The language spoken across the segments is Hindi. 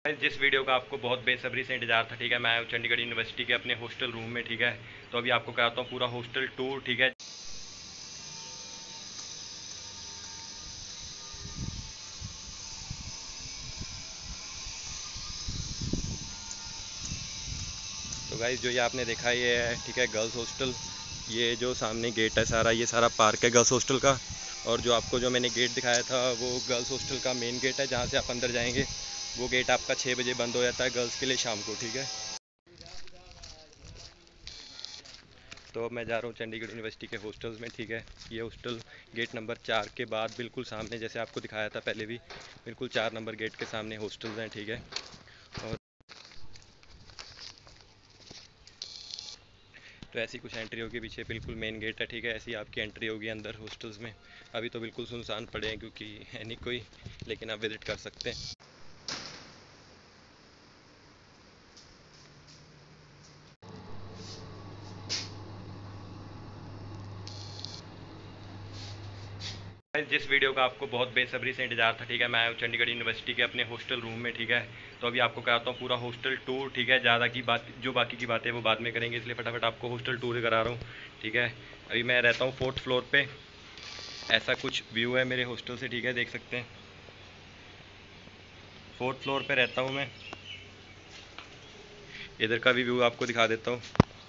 जिस वीडियो का आपको बहुत बेसब्री से इंतजार था, ठीक है, मैं आया हूँ चंडीगढ़ यूनिवर्सिटी के अपने हॉस्टल रूम में, ठीक है। तो अभी आपको कराता हूँ पूरा हॉस्टल टूर, ठीक है। तो गाइस, जो ये आपने देखा ये है, ठीक है, गर्ल्स हॉस्टल। ये जो सामने गेट है सारा, ये सारा पार्क है गर्ल्स हॉस्टल का। और जो आपको जो मैंने गेट दिखाया था वो गर्ल्स हॉस्टल का मेन गेट है, जहाँ से आप अंदर जाएंगे। वो गेट आपका 6 बजे बंद हो जाता है गर्ल्स के लिए शाम को, ठीक है। तो अब मैं जा रहा हूँ चंडीगढ़ यूनिवर्सिटी के हॉस्टल्स में, ठीक है। ये हॉस्टल गेट नंबर 4 के बाद बिल्कुल सामने, जैसे आपको दिखाया था पहले भी, बिल्कुल 4 नंबर गेट के सामने हॉस्टल्स हैं, ठीक है। और तो ऐसी कुछ एंट्री होगी, पीछे बिल्कुल मेन गेट है, ठीक है। ऐसी आपकी एंट्री होगी अंदर हॉस्टल्स में। अभी तो बिल्कुल सुनसान पड़े हैं क्योंकि है नहीं कोई, लेकिन आप विज़िट कर सकते हैं। जिस वीडियो का आपको बहुत बेसब्री से इंतजार था, ठीक है, मैं आया हूँ चंडीगढ़ यूनिवर्सिटी के अपने हॉस्टल रूम में, ठीक है। तो अभी आपको कराता हूँ पूरा हॉस्टल टूर, ठीक है। ज़्यादा की बात, जो बाकी की बातें वो बाद में करेंगे, इसलिए फटाफट आपको हॉस्टल टूर करा रहा हूँ, ठीक है। अभी मैं रहता हूँ 4th फ्लोर पे। ऐसा कुछ व्यू है मेरे हॉस्टल से, ठीक है, देख सकते हैं। 4th फ्लोर पे रहता हूँ मैं। इधर का भी व्यू आपको दिखा देता हूँ,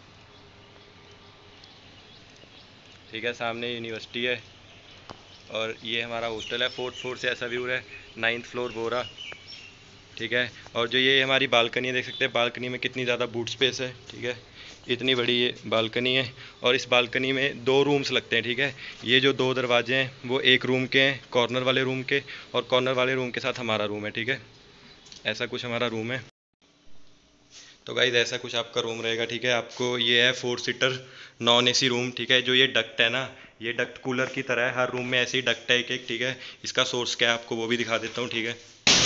ठीक है। सामने यूनिवर्सिटी है और ये हमारा हॉस्टल है। 4th फ्लोर से ऐसा व्यू है। 9th फ्लोर वो रहा, ठीक है। और जो ये हमारी बालकनी है, देख सकते हैं बालकनी में कितनी ज़्यादा बूट स्पेस है, ठीक है। इतनी बड़ी ये बालकनी है और इस बालकनी में 2 रूम्स लगते हैं, ठीक है। ये जो 2 दरवाजे हैं वो एक रूम के हैं, कॉर्नर वाले रूम के, और कॉर्नर वाले रूम के साथ हमारा रूम है, ठीक है। ऐसा कुछ हमारा रूम है। तो गाइस, ऐसा कुछ आपका रूम रहेगा, ठीक है। आपको ये है 4 सीटर नॉन एसी रूम, ठीक है। जो ये डक्ट है ना, ये डक्ट कूलर की तरह है, हर रूम में ऐसे ही डक्ट है एक एक, ठीक है। इसका सोर्स क्या है आपको वो भी दिखा देता हूँ, ठीक है।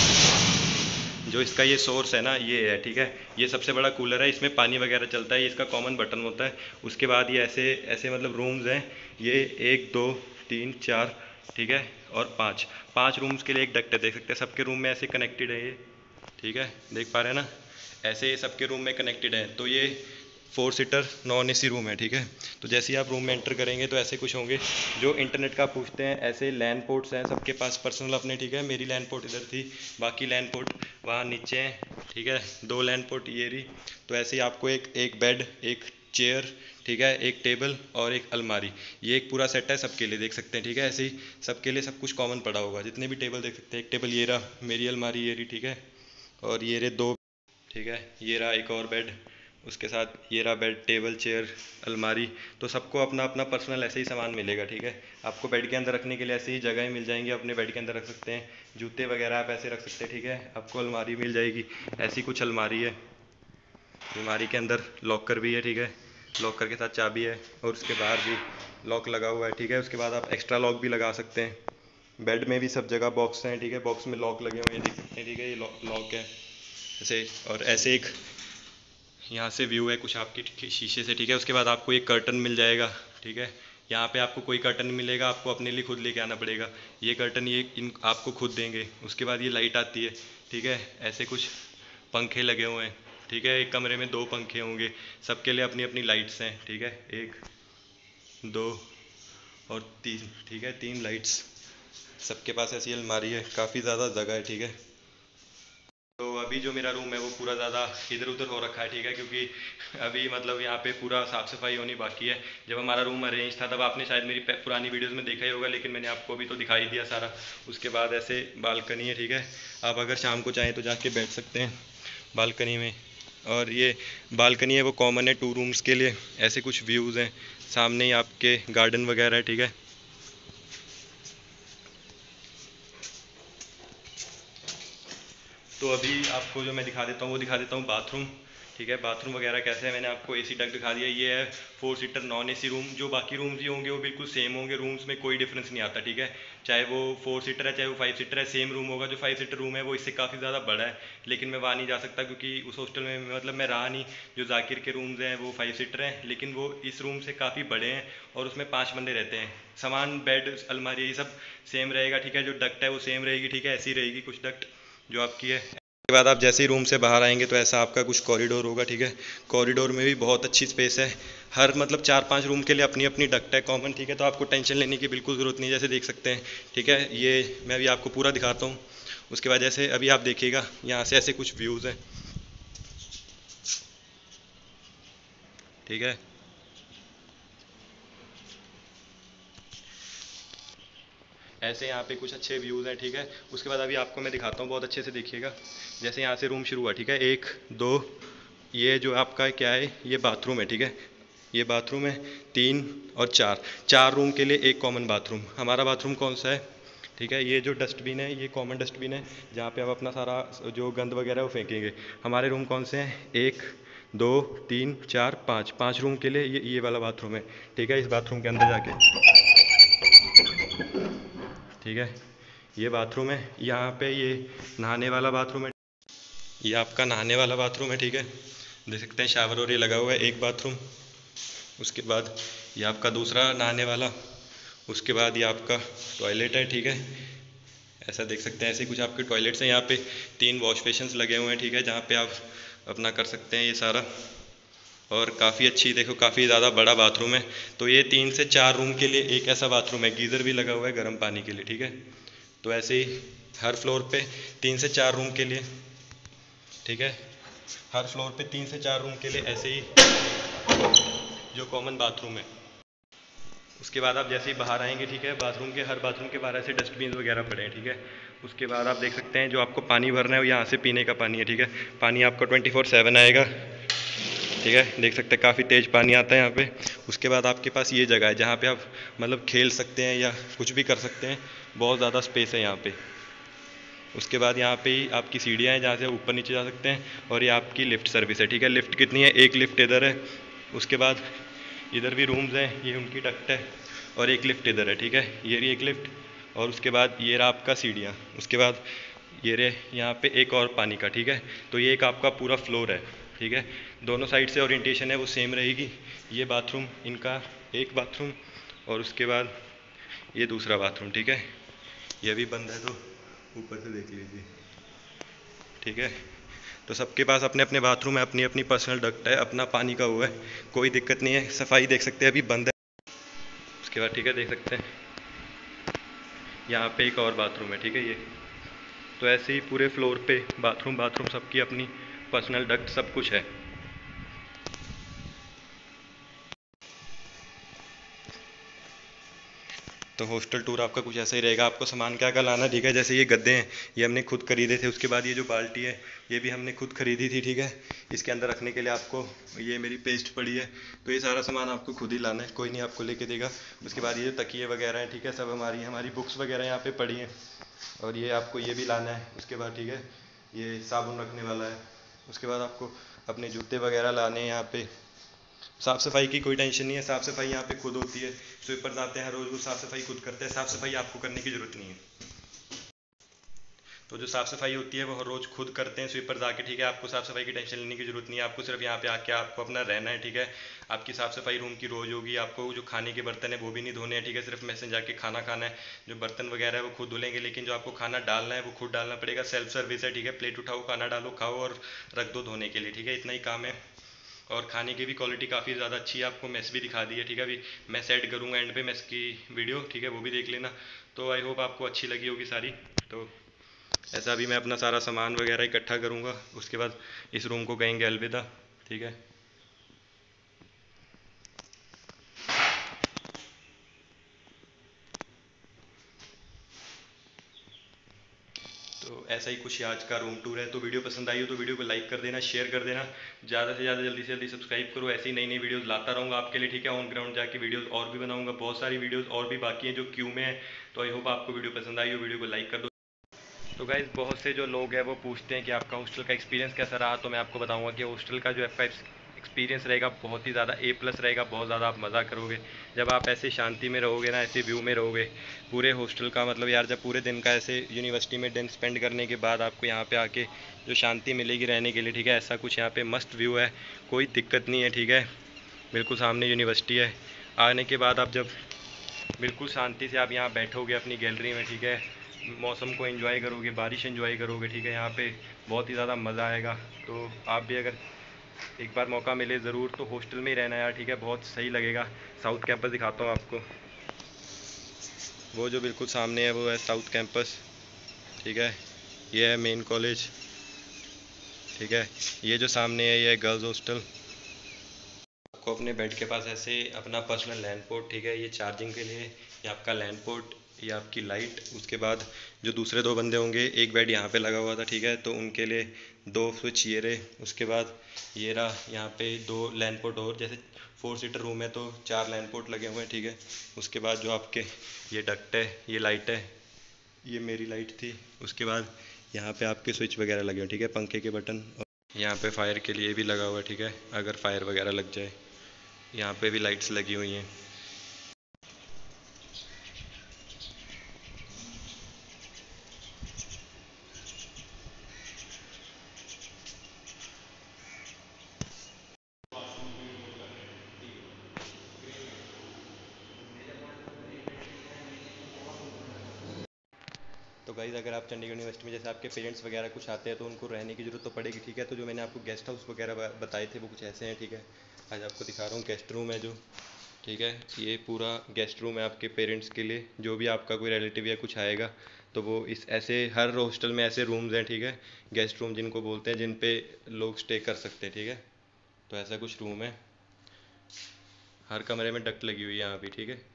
जो इसका ये सोर्स है ना, ये है, ठीक है। ये सबसे बड़ा कूलर है, इसमें पानी वगैरह चलता है, ये इसका कॉमन बटन होता है। उसके बाद ये ऐसे ऐसे मतलब रूम्स हैं। ये 1 2 3 4, ठीक है, और 5 5 रूम्स के लिए एक डक्ट है, देख सकते हैं। सबके रूम में ऐसे कनेक्टेड है ये, ठीक है, देख पा रहे हैं ना। ऐसे सबके रूम में कनेक्टेड है। तो ये 4 सीटर नॉन एसी रूम है, ठीक है। तो जैसे ही आप रूम में एंटर करेंगे तो ऐसे कुछ होंगे। जो इंटरनेट का पूछते हैं, ऐसे लैंड पोर्ट्स हैं सबके पास पर्सनल अपने, ठीक है। मेरी लैंड पोर्ट इधर थी, बाकी लैंड पोर्ट वहाँ नीचे हैं, ठीक है। 2 लैंड पोर्ट ये रही। तो ऐसे ही आपको एक एक बेड, एक चेयर, ठीक है, एक टेबल और एक अलमारी, ये एक पूरा सेट है सबके लिए, देख सकते हैं, ठीक है। ऐसे ही सबके लिए सब कुछ कॉमन पड़ा होगा, जितने भी टेबल देख सकते हैं। एक टेबल ये रहा, मेरी अलमारी ये रही, ठीक है। और ये रहे 2, ठीक है। ये रहा एक और बेड, उसके साथ ये रहा बेड, टेबल, चेयर, अलमारी। तो सबको अपना अपना पर्सनल ऐसे ही सामान मिलेगा, ठीक है। आपको बेड के अंदर रखने के लिए ऐसे ही जगह मिल जाएंगी, अपने बेड के अंदर रख सकते हैं। जूते वगैरह आप ऐसे रख सकते हैं, ठीक है। आपको अलमारी मिल जाएगी, ऐसी कुछ अलमारी है। अलमारी के अंदर लॉकर भी है, ठीक है। लॉकर के साथ चाबी है और उसके बाहर भी लॉक लगा हुआ है, ठीक है। उसके बाद आप एक्स्ट्रा लॉक भी लगा सकते हैं। बेड में भी सब जगह बॉक्स हैं, ठीक है। बॉक्स में लॉक लगे हुए हैं, देख सकते हैं, ठीक है। ये लॉक है ऐसे। और ऐसे एक यहाँ से व्यू है कुछ आपकी शीशे से, ठीक है। उसके बाद आपको एक कर्टन मिल जाएगा, ठीक है। यहाँ पे आपको कोई कर्टन नहीं मिलेगा, आपको अपने लिए खुद लेके आना पड़ेगा। ये कर्टन ये इन आपको खुद देंगे। उसके बाद ये लाइट आती है, ठीक है। ऐसे कुछ पंखे लगे हुए हैं, ठीक है। एक कमरे में 2 पंखे होंगे, सबके लिए अपनी अपनी लाइट्स हैं, ठीक है। 1 2 और 3, ठीक है, 3 लाइट्स। सबके पास ऐसी अलमारी है, काफ़ी ज़्यादा जगह है, ठीक है। तो अभी जो मेरा रूम है वो पूरा ज़्यादा इधर उधर हो रखा है, ठीक है, क्योंकि अभी मतलब यहाँ पे पूरा साफ़ सफाई होनी बाकी है। जब हमारा रूम अरेंज था तब आपने शायद मेरी पुरानी वीडियोस में देखा ही होगा, लेकिन मैंने आपको अभी तो दिखाई दिया सारा। उसके बाद ऐसे बालकनी है, ठीक है। आप अगर शाम को चाहें तो जाके बैठ सकते हैं बालकनी में। और ये बालकनी है वो कॉमन है 2 रूम्स के लिए। ऐसे कुछ व्यूज़ हैं, सामने ही आपके गार्डन वगैरह है, ठीक है। तो अभी आपको जो मैं दिखा देता हूँ वो दिखा देता हूँ बाथरूम, ठीक है। बाथरूम वगैरह कैसे है, मैंने आपको एसी डक्ट दिखा दिया। ये है 4 सीटर नॉन एसी रूम। जो बाकी रूम्स ही होंगे वो बिल्कुल सेम होंगे, रूम्स में कोई डिफरेंस नहीं आता, ठीक है। चाहे वो 4 सीटर है चाहे वो 5 सीटर है, सेम रूम होगा। जो 5 सीटर रूम है वो इससे काफ़ी ज़्यादा बड़ा है, लेकिन मैं वहाँ नहीं जा सकता क्योंकि उस हॉस्टल में मतलब मैं रहा नहीं। जो जाकिर के रूम्स हैं वो 5 सीटर हैं, लेकिन वो इस रूम से काफ़ी बड़े हैं और उसमें 5 बंदे रहते हैं। सामान, बेड, अलमारी, ये सब सेम रहेगा, ठीक है। जो डक्ट है वो सेम रहेगी, ठीक है। ऐसी रहेगी कुछ डक्ट जो आपकी है। के बाद आप जैसे ही रूम से बाहर आएंगे तो ऐसा आपका कुछ कॉरिडोर होगा, ठीक है। कॉरिडोर में भी बहुत अच्छी स्पेस है, हर मतलब 4-5 रूम के लिए अपनी अपनी डक्ट है कॉमन, ठीक है। तो आपको टेंशन लेने की बिल्कुल ज़रूरत नहीं है, जैसे देख सकते हैं, ठीक है। ये मैं अभी आपको पूरा दिखाता हूँ। उसके बाद जैसे अभी आप देखिएगा यहाँ से ऐसे कुछ व्यूज़ हैं, ठीक है। ऐसे यहाँ पे कुछ अच्छे व्यूज़ हैं, ठीक है। उसके बाद अभी आपको मैं दिखाता हूँ, बहुत अच्छे से देखिएगा। जैसे यहाँ से रूम शुरू हुआ, ठीक है, 1 2, ये जो आपका क्या है, ये बाथरूम है, ठीक है। ये बाथरूम है, 3 और 4, 4 रूम के लिए एक कॉमन बाथरूम। हमारा बाथरूम कौन सा है, ठीक है। ये जो डस्टबिन है, ये कॉमन डस्टबिन है, जहाँ पे आप अपना सारा जो गंद वगैरह है वो फेंकेंगे। हमारे रूम कौन से हैं, 1 2 3 4 5, 5 रूम के लिए ये वाला बाथरूम है, ठीक है। इस बाथरूम के अंदर जाके, ठीक है, ये बाथरूम है। यहाँ पे ये नहाने वाला बाथरूम है, ये आपका नहाने वाला बाथरूम है, ठीक है। देख सकते हैं शावर और ये लगा हुआ है, एक बाथरूम। उसके बाद ये आपका दूसरा नहाने वाला। उसके बाद ये आपका टॉयलेट है, ठीक है। ऐसा देख सकते हैं, ऐसे कुछ आपके टॉयलेट्स हैं। यहाँ पे 3 वॉश बेसिन्स लगे हुए हैं, ठीक है, जहाँ पे आप अपना कर सकते हैं ये सारा। और काफ़ी अच्छी, देखो काफ़ी ज़्यादा बड़ा बाथरूम है। तो ये 3 से 4 रूम के लिए एक ऐसा बाथरूम है, गीज़र भी लगा हुआ है गर्म पानी के लिए, ठीक है। तो ऐसे ही हर फ्लोर पे 3 से 4 रूम के लिए, ठीक है, हर फ्लोर पे 3 से 4 रूम के लिए ऐसे ही जो कॉमन बाथरूम है। उसके बाद आप जैसे ही बाहर आएंगे, ठीक है, बाथरूम के हर बाथरूम के बाहर ऐसे डस्टबिन वगैरह पड़े हैं, ठीक है। उसके बाद आप देख सकते हैं जो आपको पानी भरना है वो यहाँ से पीने का पानी है, ठीक है। पानी आपका 24/7 आएगा, ठीक है। देख सकते हैं काफ़ी तेज़ पानी आता है यहाँ पे। उसके बाद आपके पास ये जगह है जहाँ पे आप मतलब खेल सकते हैं या कुछ भी कर सकते हैं, बहुत ज़्यादा स्पेस है यहाँ पे। उसके बाद यहाँ पे ही आपकी सीढ़ियाँ हैं जहाँ से ऊपर नीचे जा सकते हैं, और ये आपकी लिफ्ट सर्विस है, ठीक है। लिफ्ट कितनी है, एक लिफ्ट इधर है। उसके बाद इधर भी रूम्स हैं, ये उनकी डक्ट है, और एक लिफ्ट इधर है, ठीक है, ये रही एक लिफ्ट। और उसके बाद ये रहा आपका सीढ़ियाँ। उसके बाद ये रहे यहाँ पे एक और पानी का, ठीक है। तो ये एक आपका पूरा फ्लोर है, ठीक है। दोनों साइड से ओरिएंटेशन है वो सेम रहेगी। ये बाथरूम इनका एक बाथरूम, और उसके बाद ये दूसरा बाथरूम, ठीक है। ये भी बंद है तो ऊपर से देख लीजिए, ठीक है। तो सबके पास अपने अपने बाथरूम है, अपनी अपनी पर्सनल डक्ट है, अपना पानी का वो है, कोई दिक्कत नहीं है। सफाई देख सकते हैं अभी बंद है। उसके बाद, ठीक है, देख सकते हैं यहाँ पे एक और बाथरूम है, ठीक है, ये। तो ऐसे ही पूरे फ्लोर पे बाथरूम बाथरूम सबकी अपनी पर्सनल डक्ट सब कुछ है। तो हॉस्टल टूर आपका कुछ ऐसा ही रहेगा। आपको सामान क्या क्या लाना, ठीक है। जैसे ये गद्दे हैं, ये हमने खुद खरीदे थे। उसके बाद ये जो बाल्टी है, ये भी हमने खुद खरीदी थी, ठीक है। इसके अंदर रखने के लिए आपको ये मेरी पेस्ट पड़ी है। तो ये सारा सामान आपको खुद ही लाना है, कोई नहीं आपको लेके देगा। उसके बाद ये जो तकिए वगैरह हैं, ठीक है, सब हमारी हमारी बुक्स वगैरह यहाँ पे पड़ी हैं। और ये आपको ये भी लाना है। उसके बाद, ठीक है, ये साबुन रखने वाला है। उसके बाद आपको अपने जूते वगैरह लाने हैं यहाँ पे। साफ़ सफाई की कोई टेंशन नहीं है, साफ़ सफाई यहाँ पे खुद होती है। स्वीपर्स आते हैं हर रोज़, वो साफ़ सफाई खुद करते हैं, साफ़ सफाई आपको करने की ज़रूरत नहीं है। तो जो साफ़ सफाई होती है वो हर रोज़ खुद करते हैं स्वीपर्स आके, ठीक है। आपको साफ़ सफाई की टेंशन लेने की ज़रूरत नहीं है। आपको सिर्फ यहाँ पे आके आपको अपना रहना है, ठीक है। आपकी साफ़ सफाई रूम की रोज़ होगी। आपको जो खाने के बर्तन है वो भी नहीं धोने हैं, ठीक है। सिर्फ मैसेज जाके खाना खाना है। जो बर्तन वगैरह है वो खुद धुलेंगे, लेकिन जो आपको खाना डालना है वो खुद डालना पड़ेगा। सेल्फ सर्विस है, ठीक है। प्लेट उठाओ, खाना डालो, खाओ और रख दो धोने के लिए, ठीक है। इतना ही काम है। और खाने की भी क्वालिटी काफ़ी ज़्यादा अच्छी है। आपको मेस भी दिखा दी है, ठीक है। अभी मैं सेट करूँगा एंड पे मेस की वीडियो, ठीक है, वो भी देख लेना। तो आई होप आपको अच्छी लगी होगी सारी। तो ऐसा अभी मैं अपना सारा सामान वगैरह इकट्ठा करूँगा, उसके बाद इस रूम को कहेंगे अलविदा, ठीक है। तो ऐसा ही कुछ आज का रूम टूर है। तो वीडियो पसंद आई हो तो वीडियो को लाइक कर देना, शेयर कर देना, ज़्यादा से ज़्यादा जल्दी से जल्दी सब्सक्राइब करो। ऐसी नई नई वीडियोस लाता रहूँगा आपके लिए, ठीक है। ऑन ग्राउंड जाके वीडियोस और भी बनाऊँगा, बहुत सारी वीडियोस और भी बाकी हैं जो क्यू में है। तो आई होप आपको वीडियो पसंद आई हो, वीडियो को लाइक कर दो। तो गाइज़, बहुत से जो लोग हैं वो पूछते हैं कि आपका हॉस्टल का एक्सपीरियंस कैसा रहा। तो मैं आपको बताऊंगा कि हॉस्टल का जो आपका एक्सपीरियंस रहेगा बहुत ही ज़्यादा A+ रहेगा। बहुत ज़्यादा आप मज़ा करोगे जब आप ऐसे शांति में रहोगे ना, ऐसे व्यू में रहोगे। पूरे हॉस्टल का मतलब यार, जब पूरे दिन का ऐसे यूनिवर्सिटी में दिन स्पेंड करने के बाद आपको यहाँ पे आके जो शांति मिलेगी रहने के लिए, ठीक है, ऐसा कुछ यहाँ पे मस्त व्यू है, कोई दिक्कत नहीं है, ठीक है। बिल्कुल सामने यूनिवर्सिटी है। आने के बाद आप जब बिल्कुल शांति से आप यहाँ बैठोगे अपनी गैलरी में, ठीक है, मौसम को एंजॉय करोगे, बारिश एंजॉय करोगे, ठीक है। यहाँ पे बहुत ही ज़्यादा मज़ा आएगा। तो आप भी अगर एक बार मौका मिले ज़रूर तो हॉस्टल में ही रहना यार, ठीक है, बहुत सही लगेगा। साउथ कैंपस दिखाता हूँ आपको। वो जो बिल्कुल सामने है वो है साउथ कैंपस, ठीक है। ये है मेन कॉलेज, ठीक है। ये जो सामने है ये है गर्ल्स हॉस्टल। आपको अपने बेड के पास ऐसे अपना पर्सनल लैंड पोर्ट, ठीक है, ये चार्जिंग के लिए, ये आपका लैंड पोर्ट, ये आपकी लाइट। उसके बाद जो दूसरे दो बंदे होंगे, एक बेड यहाँ पे लगा हुआ था, ठीक है, तो उनके लिए दो स्विच ये रहे। उसके बाद ये रहा यहाँ पे दो लैंड पोर्ट, और जैसे 4 सीटर रूम है तो 4 लैंड पोर्ट लगे हुए हैं, ठीक है। उसके बाद जो आपके ये डक्ट है, ये लाइट है, ये मेरी लाइट थी। उसके बाद यहाँ पे आपके स्विच वगैरह लगे हुए, ठीक है, पंखे के बटन। यहाँ पे फायर के लिए भी लगा हुआ है, ठीक है, अगर फायर वगैरह लग जाए। यहाँ पे भी लाइट्स लगी हुई हैं। तो गाइज़ अगर आप चंडीगढ़ यूनिवर्सिटी में जैसे आपके पेरेंट्स वगैरह कुछ आते हैं तो उनको रहने की ज़रूरत तो पड़ेगी, ठीक है। तो जो मैंने आपको गेस्ट हाउस वगैरह बताए थे वो कुछ ऐसे हैं, ठीक है। आज आपको दिखा रहा हूँ गेस्ट रूम है जो, ठीक है। ये पूरा गेस्ट रूम है आपके पेरेंट्स के लिए, जो भी आपका कोई रिलेटिव या कुछ आएगा तो वो इस ऐसे हर हॉस्टल में ऐसे रूम्स हैं, ठीक है, गेस्ट रूम जिनको बोलते हैं, जिन पे लोग स्टे कर सकते हैं, ठीक है। तो ऐसा कुछ रूम है, हर कमरे में डक्ट लगी हुई है यहाँ भी, ठीक है।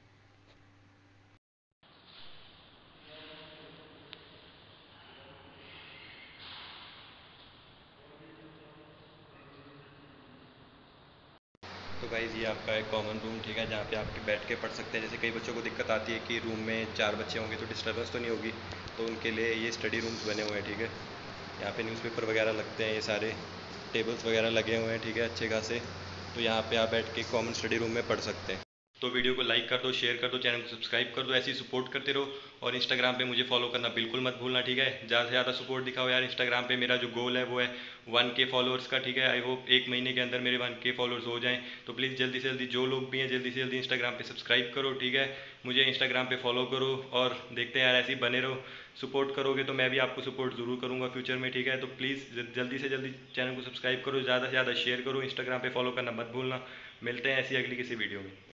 तो गाइज़ ये आपका एक कॉमन रूम, ठीक है, जहाँ पे आप बैठ के पढ़ सकते हैं। जैसे कई बच्चों को दिक्कत आती है कि रूम में 4 बच्चे होंगे तो डिस्टर्बेंस तो नहीं होगी, तो उनके लिए ये स्टडी रूम्स बने हुए हैं, ठीक है। यहाँ पे न्यूज़पेपर वगैरह लगते हैं, ये सारे टेबल्स वगैरह लगे हुए हैं, ठीक है, अच्छे खासे। तो यहाँ पे आप बैठ के कॉमन स्टडी रूम में पढ़ सकते हैं। तो वीडियो को लाइक कर दो, शेयर कर दो, चैनल को सब्सक्राइब कर दो, ऐसे ही सपोर्ट करते रहो। और इंस्टाग्राम पे मुझे फॉलो करना बिल्कुल मत भूलना, ठीक है। ज़्यादा से ज़्यादा सपोर्ट दिखाओ यार इंस्टाग्राम पे। मेरा जो गोल है वो है 1K फॉलोअर्स का, ठीक है। आई होप 1 महीने के अंदर मेरे 1K फॉलोअर्स हो जाएं। तो प्लीज़ जल्दी से जल्दी, जो लोग भी हैं, जल्दी से जल्दी इंस्टाग्राम पे सब्सक्राइब करो, ठीक है। मुझे इंस्टाग्राम पे फॉलो करो और देखते हैं यार, ऐसे ही बने रहो। सपोर्ट करोगे तो मैं भी आपको सपोर्ट ज़रूर करूँगा फ्यूचर में, ठीक है। तो प्लीज़ जल्दी से जल्दी चैनल को सब्सक्राइब करो, ज़्यादा से ज़्यादा शेयर करो, इंस्टाग्राम पे फॉलो करना मत भूलना। मिलते हैं ऐसी अगली किसी वीडियो में।